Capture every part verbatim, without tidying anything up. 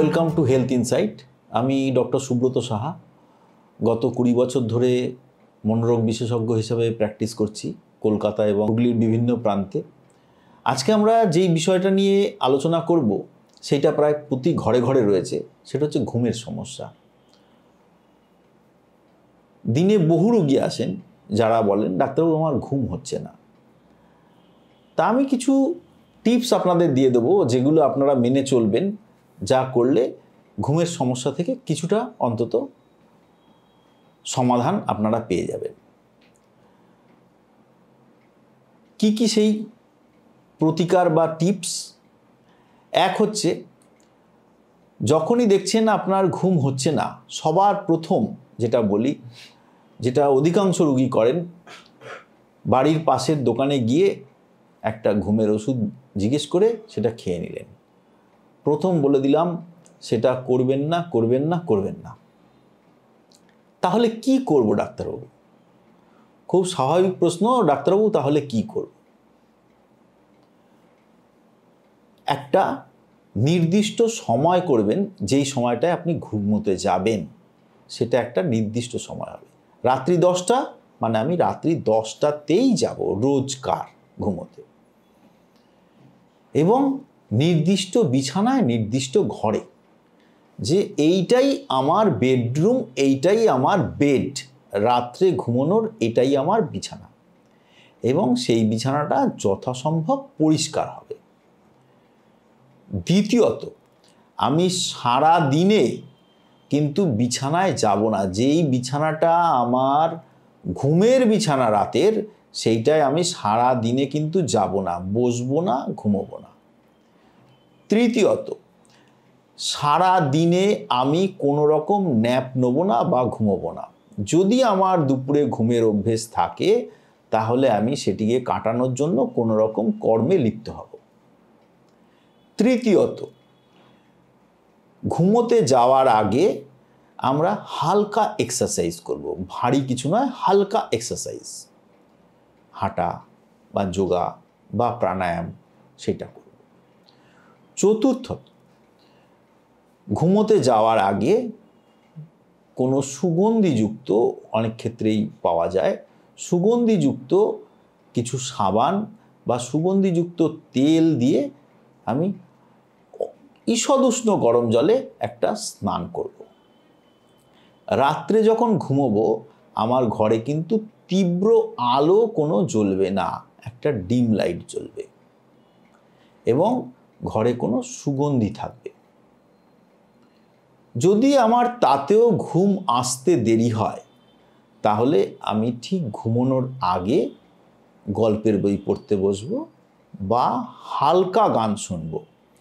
Welcome to health insight. আমি doctor Subrata Saha. গত কুড়ি বছর ধরে মনোরোগ বিশেষজ্ঞ হিসেবে প্র্যাকটিস করছি কলকাতা এবং হুগলির বিভিন্ন প্রান্তে। আজকে আমরা যেই বিষয়টা নিয়ে আলোচনা করব সেটা প্রায় প্রতি ঘরে ঘরে রয়েছে, সেটা হচ্ছে ঘুমের সমস্যা। দিনে বহু রোগী আসেন যারা বলেন, ডাক্তারবাবু আমার ঘুম হচ্ছে না। তা আমি কিছু টিপস আপনাদের দিয়ে দেবো, যেগুলো আপনারা মেনে চলবেন, যা করলে ঘুমের সমস্যা থেকে কিছুটা অন্তত সমাধান আপনারা পেয়ে যাবেন। কি কি সেই প্রতিকার বা টিপস? এক হচ্ছে, যখনই দেখছেন আপনার ঘুম হচ্ছে না, সবার প্রথম যেটা বলি, যেটা অধিকাংশ রোগী করেন, বাড়ির পাশের দোকানে গিয়ে একটা ঘুমের ওষুধ জিজ্ঞেস করে সেটা খেয়ে নিলেন। প্রথম বলে দিলাম, সেটা করবেন না, করবেন না, করবেন না। তাহলে কি করব ডাক্তারবাবু? খুব স্বাভাবিক প্রশ্ন, ডাক্তারবাবু তাহলে কি করব? একটা নির্দিষ্ট সময় করবেন, যেই সময়টায় আপনি ঘুমোতে যাবেন সেটা একটা নির্দিষ্ট সময় হবে। রাত্রি দশটা মানে আমি রাত্রি দশটাতেই যাব রোজকার ঘুমোতে, এবং নির্দিষ্ট বিছানায়, নির্দিষ্ট ঘরে, যে এইটাই আমার বেডরুম, এইটাই আমার বেড, রাত্রে ঘুমানোর এটাই আমার বিছানা, এবং সেই বিছানাটা যথাসম্ভব পরিষ্কার হবে। দ্বিতীয়ত, আমি সারা দিনে কিন্তু বিছানায় যাব না। যেই বিছানাটা আমার ঘুমের বিছানা রাতের, সেইটাই আমি সারা দিনে কিন্তু যাব না, বসবো না, ঘুমোবো না। তৃতীয়ত, সারা দিনে আমি কোনো রকম ন্যাপ নেবো না বা ঘুমোবো না। যদি আমার দুপুরে ঘুমের অভ্যেস থাকে, তাহলে আমি সেটিকে কাটানোর জন্য কোনো রকম কর্মে লিপ্ত হব। তৃতীয়ত, ঘুমোতে যাওয়ার আগে আমরা হালকা এক্সারসাইজ করব। ভারী কিছু নয়, হালকা এক্সারসাইজ, হাঁটা বা যোগা বা প্রাণায়াম, সেটা করব। চতুর্থত, ঘুমোতে যাওয়ার আগে কোনো সুগন্ধিযুক্ত, অনেক ক্ষেত্রেই পাওয়া যায়, সুগন্ধিযুক্ত কিছু সাবান বা সুগন্ধিযুক্ত তেল দিয়ে আমি ঈষদুষ্ণ গরম জলে একটা স্নান করব। রাত্রে যখন ঘুমোবো, আমার ঘরে কিন্তু তীব্র আলো কোনো জ্বলবে না, একটা ডিম লাইট জ্বলবে, এবং ঘরে কোনো সুগন্ধি থাকবে। যদি আমার তাতেও ঘুম আসতে দেরি হয়, তাহলে আমি ঠিক ঘুমানোর আগে গল্পের বই পড়তে বসবো বা হালকা গান শুনবো।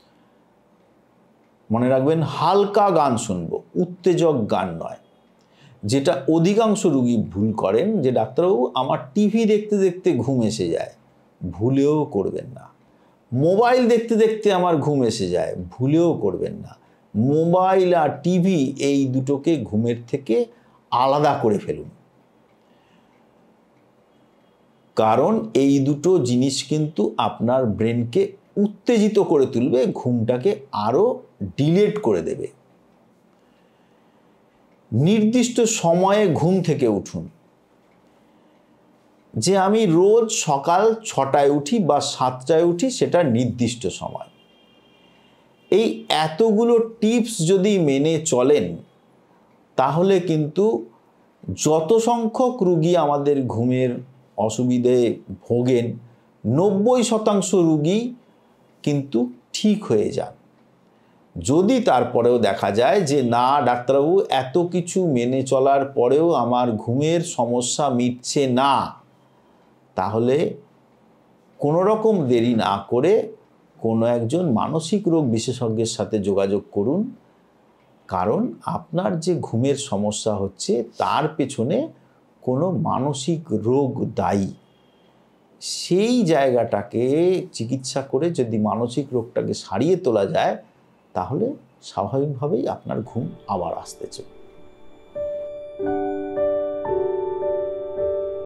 মনে রাখবেন, হালকা গান শুনবো, উত্তেজক গান নয়। যেটা অধিকাংশ রোগী ভুল করেন, যে ডাক্তারবাবু আমার টিভি দেখতে দেখতে ঘুম এসে যায়, ভুলেও করবেন না। মোবাইল দেখতে দেখতে আমার ঘুম এসে যায়, ভুলেও করবেন না। মোবাইল আর টিভি, এই দুটোকে ঘুমের থেকে আলাদা করে ফেলুন, কারণ এই দুটো জিনিস কিন্তু আপনার ব্রেনকে উত্তেজিত করে তুলবে, ঘুমটাকে আরো ডিলেট করে দেবে। নির্দিষ্ট সময়ে ঘুম থেকে উঠুন। যে আমি রোজ সকাল ছটায় উঠি বা সাতটায় উঠি, সেটা নির্দিষ্ট সময়। এই এতগুলো টিপস যদি মেনে চলেন, তাহলে কিন্তু যত সংখ্যক রোগী আমাদের ঘুমের অসুবিধে ভোগেন, নব্বই শতাংশ রোগী কিন্তু ঠিক হয়ে যান। যদি তারপরেও দেখা যায় যে না ডাক্তারবাবু, এত কিছু মেনে চলার পরেও আমার ঘুমের সমস্যা মিটছে না, তাহলে কোনো রকম দেরি না করে কোনো একজন মানসিক রোগ বিশেষজ্ঞের সাথে যোগাযোগ করুন। কারণ আপনার যে ঘুমের সমস্যা হচ্ছে, তার পেছনে কোনো মানসিক রোগ দায়ী। সেই জায়গাটাকে চিকিৎসা করে যদি মানসিক রোগটাকে সারিয়ে তোলা যায়, তাহলে স্বাভাবিকভাবেই আপনার ঘুম আবার আসতে চলে।